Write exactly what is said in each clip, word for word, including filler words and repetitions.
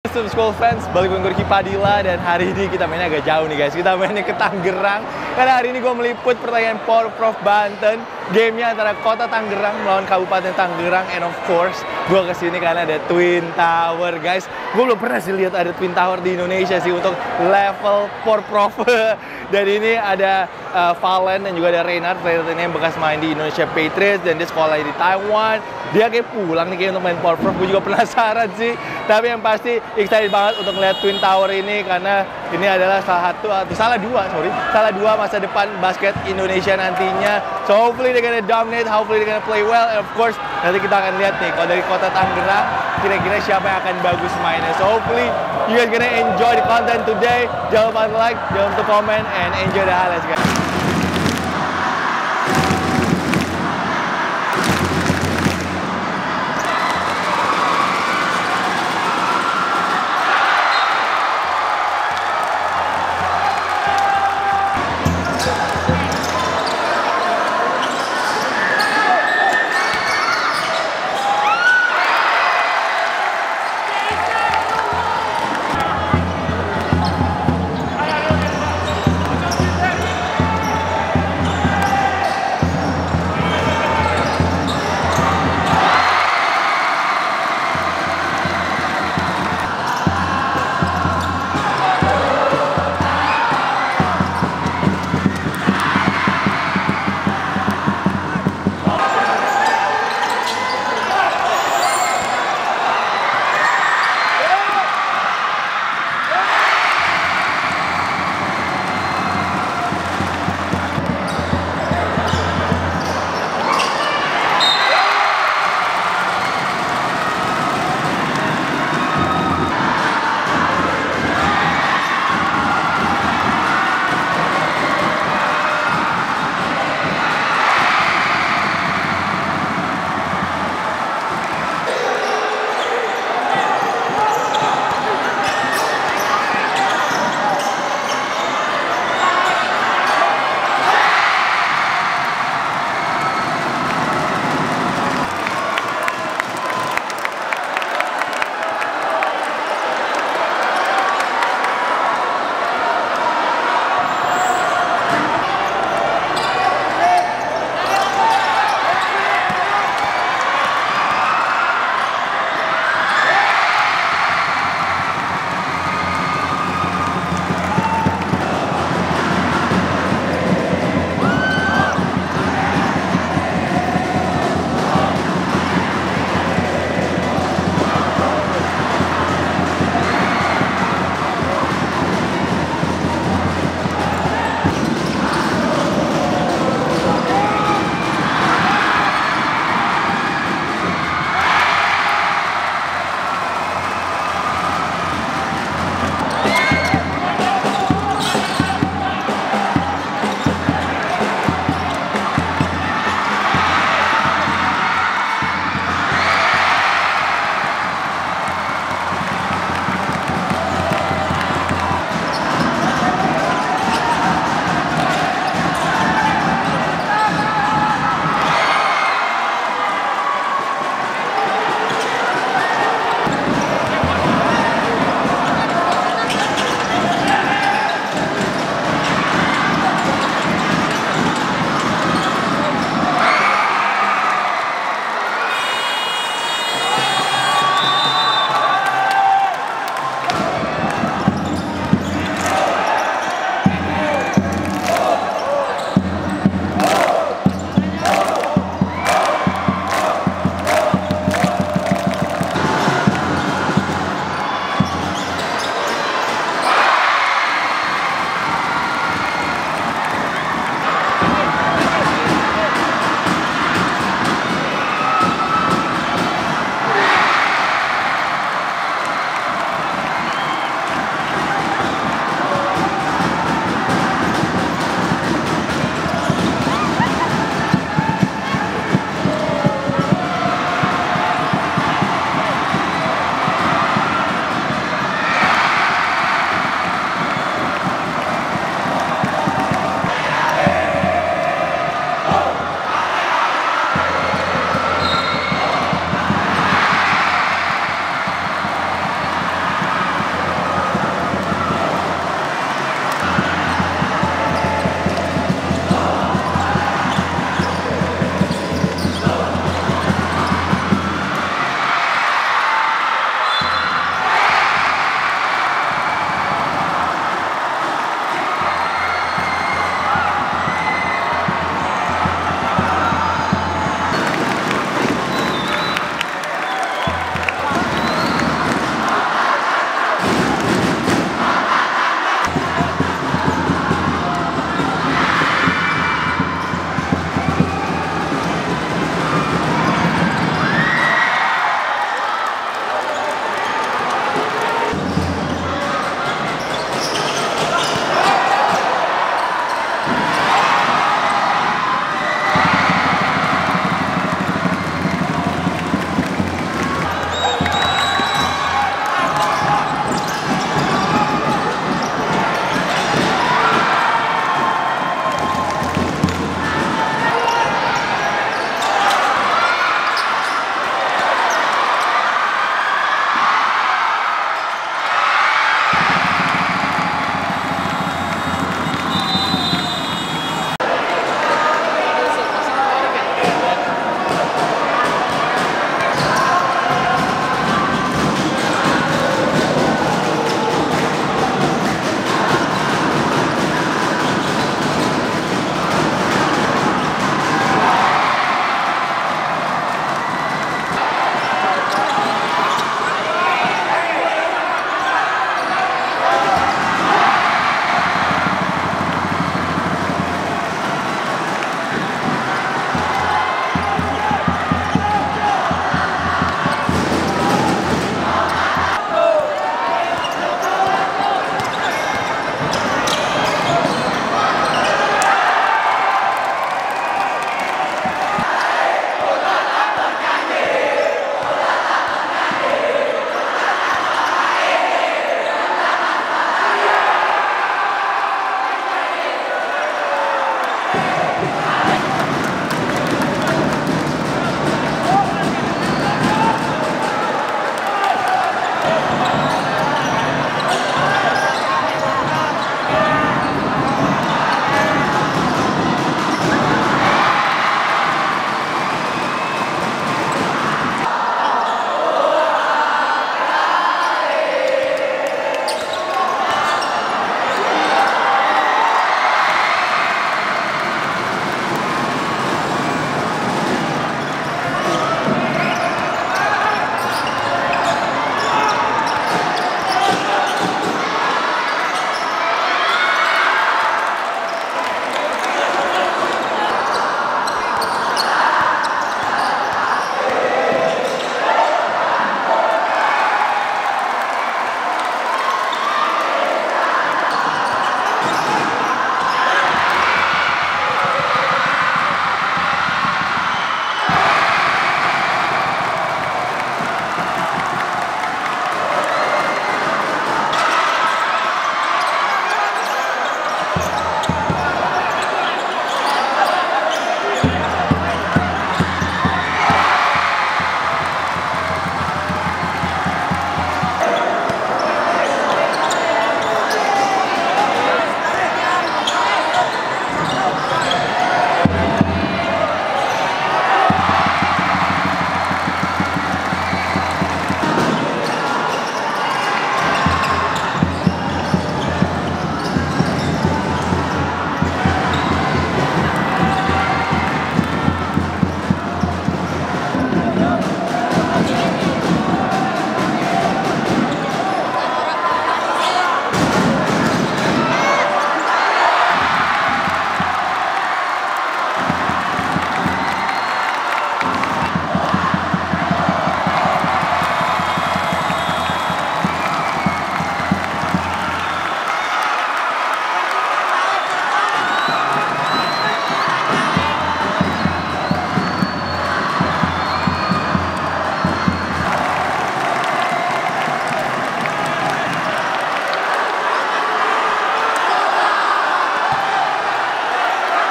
School fans, balik dengan gue Ricky Padilla dan hari ini kita mainnya agak jauh nih guys. Kita mainnya ke Tangerang karena hari ini gue meliput pertandingan Porprov Banten. Gamenya antara Kota Tangerang melawan Kabupaten Tangerang, and of course gue kesini karena ada Twin Tower guys. Gue belum pernah sih lihat ada Twin Tower di Indonesia sih untuk level Porprov. Dan ini ada uh, Valen dan juga ada Reinhard, player ini yang bekas main di Indonesia Patriots dan dia sekolah di Taiwan. Dia kayak pulang nih kayak untuk main Porprov. Gue juga penasaran sih. Tapi yang pasti excited banget untuk melihat Twin Tower ini karena ini adalah salah satu atau salah dua sorry salah dua masa depan basket Indonesia nantinya. So hopefully they're gonna dominate, hopefully they're gonna play well, and of course nanti kita akan lihat nih kalau dari Kota Tangerang kira-kira siapa yang akan bagus mainnya. So hopefully you guys gonna enjoy the content today. Jangan lupa like, jangan lupa comment, and enjoy the highlights guys.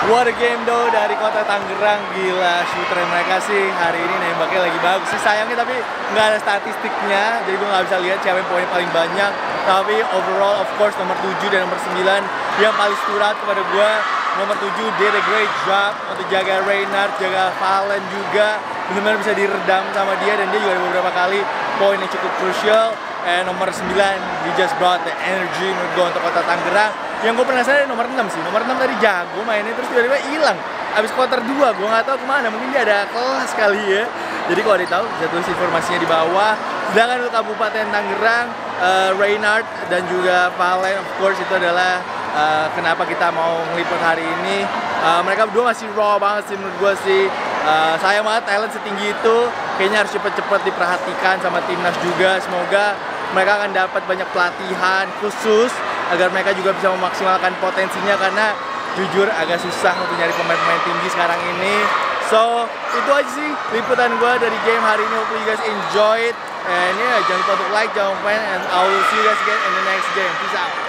What a game though dari Kota Tangerang. Gila, shooter mereka sih hari ini nembaknya lagi bagus sih. Sayangnya tapi nggak ada statistiknya, jadi gue nggak bisa lihat siapa yang poinnya paling banyak. Tapi overall of course nomor tujuh dan nomor sembilan yang paling surat kepada gue. Nomor tujuh did a great job untuk jaga Reynard, jaga Valen juga. Benar-benar bisa diredam sama dia, dan dia juga ada beberapa kali poin yang cukup crucial. And nomor sembilan, he just brought the energy menurut gue untuk Kota Tangerang. Yang gue penasaran nomor enam sih. Nomor enam tadi jago mainnya, terus tiba-tiba hilang. Abis quarter dua, gue nggak tahu kemana. Mungkin dia ada kelas kali ya. Jadi kalau ditahu, bisa tulis informasinya di bawah. Sedangkan untuk Kabupaten Tangerang, uh, Reynard dan juga Valen, of course itu adalah uh, kenapa kita mau ngeliput hari ini. Uh, mereka berdua masih raw banget sih menurut gue sih. Uh, sayang banget talent setinggi itu. Kayaknya harus cepet-cepet diperhatikan sama timnas juga. Semoga mereka akan dapat banyak pelatihan khusus agar mereka juga bisa memaksimalkan potensinya, karena jujur agak susah untuk nyari pemain-pemain tinggi sekarang ini. So, itu aja sih liputan gue dari game hari ini. Hopefully you guys enjoy it. And yeah, jangan lupa untuk like, jangan lupa, and I will see you guys again in the next game. Peace out.